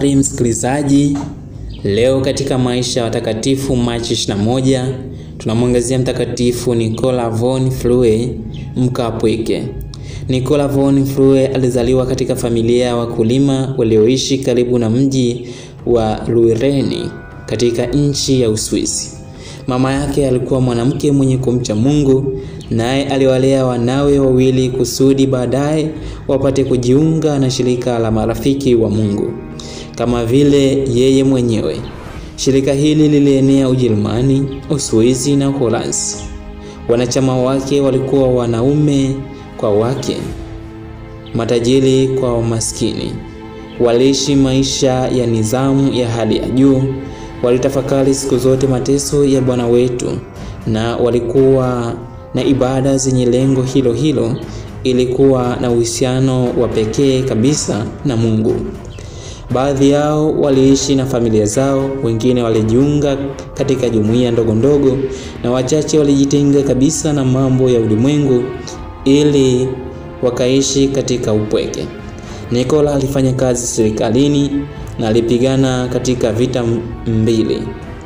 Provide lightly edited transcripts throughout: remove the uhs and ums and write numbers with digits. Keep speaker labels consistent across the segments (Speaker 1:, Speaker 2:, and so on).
Speaker 1: Habari msikilizaji, leo katika maisha ya watakatifu Machi 21 tunamwangazia mtakatifu Nicola von Flue Mkapweke. Nicola von Flue alizaliwa katika familia ya wakulima walioishi karibu na mji wa Lureni katika nchi ya Uswisi. Mama yake alikuwa mwanamke mwenye kumcha Mungu, naye aliwalea wanawe wawili kusudi baadaye wapate kujiunga na shirika la marafiki wa Mungu kama vile yeye mwenyewe. Shirika hili lilienea Ujerumani, Uswisi na Uholanzi. Wanachama wake walikuwa wanaume kwa wake, matajiri kwa maskini. Waliishi maisha ya nidhamu ya hali ya juu. Walitafakari siku zote mateso ya Bwana wetu, na walikuwa na ibada zenye lengo hilo hilo, ilikuwa na uhusiano wa pekee kabisa na Mungu. Baadhi yao waliishi na familia zao, wengine walijiunga katika jumuiya ndogo ndogo, na wachache walijitenga kabisa na mambo ya ulimwengu ili wakaishi katika upweke. Nicola alifanya kazi serikalini na alipigana katika vita mbili.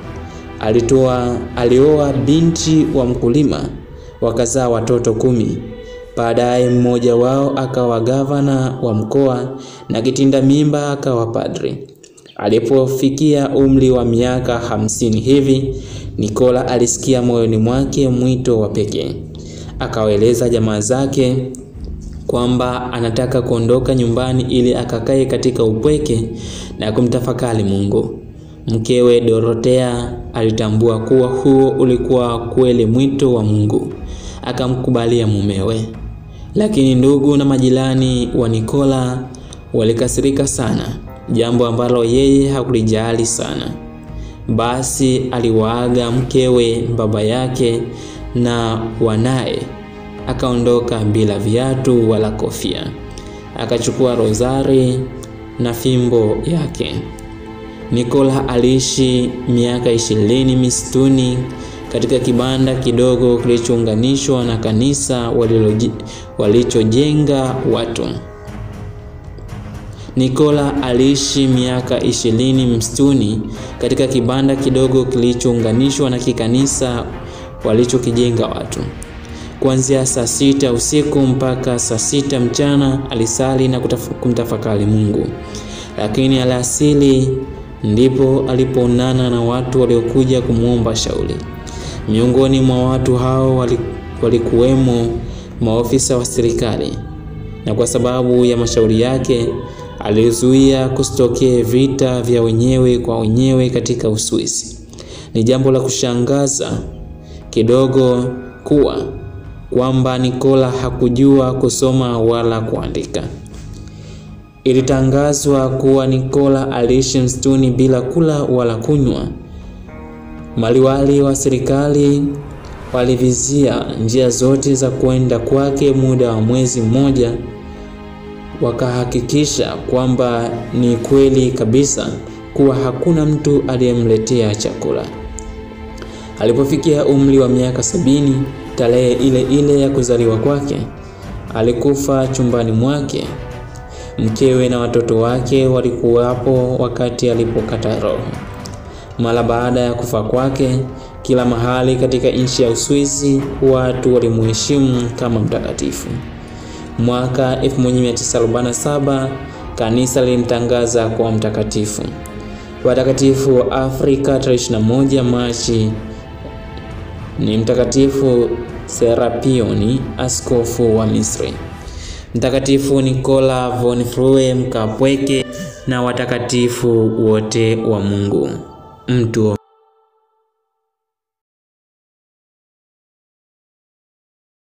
Speaker 1: Alioa binti wa mkulima, wakazaa watoto 10. Baadaye mmoja wao akawa gavana wa mkoa na kitinda mimba akawa padri. Alipofikia umri wa miaka 50 hivi, Nicola alisikia moyoni mwake mwito wa pekee. Akawaeleza jamaa zake kwamba anataka kuondoka nyumbani ili akakae katika upweke na kumtafakari Mungu. Mkewe Dorothea alitambua kuwa huo ulikuwa kweli mwito wa Mungu, akamkubalia mumewe. Lakini ndugu na majirani wa Nicola walikasirika sana, jambo ambalo yeye hakulijali sana. Basi aliwaaga mkewe, baba yake na wanae, akaondoka bila viatu wala kofia. Akachukua rozari na fimbo yake. Nicola aliishi miaka 20 misituni katika kibanda kidogo kilichounganishwa na kanisa walichojenga watu. Nicola aliishi miaka 20 msituni katika kibanda kidogo kilichounganishwa na kikanisa walichokijenga watu. Kuanzia saa 6 usiku mpaka saa 6 mchana alisali na kumtafakari Mungu. Lakini alasiri ndipo alipoonana na watu waliokuja kumuomba shauri. Miongoni mwa watu hao walikuwemo maofisa wa serikali, na kwa sababu ya mashauri yake alizuia kusitokee vita vya wenyewe kwa wenyewe katika Uswisi. Ni jambo la kushangaza kidogo kwamba Nicola hakujua kusoma wala kuandika. Ilitangazwa kuwa Nicola aliishi msituni bila kula wala kunywa. Maliwali wa serikali walivizia njia zote za kwenda kwake muda wa mwezi mmoja. Wakahakikisha kwamba ni kweli kabisa kuwa hakuna mtu aliyemletea chakula. Alipofikia umri wa miaka 70, tarehe ile ya kuzaliwa kwake, alikufa chumbani mwake. Mkewe na watoto wake walikuwapo wakati alipokata roho. Mara baada ya kufa kwake, kila mahali katika nchi ya Uswisi watu walimheshimu kama mtakatifu. Mwaka 1947 kanisa lilimtangaza kuwa mtakatifu. Watakatifu wa Afrika 21 Machi ni Mtakatifu Serapioni, askofu wa Misri, Mtakatifu Nicola von Flue Mkapweke na watakatifu wote wa Mungu. Mtuombe.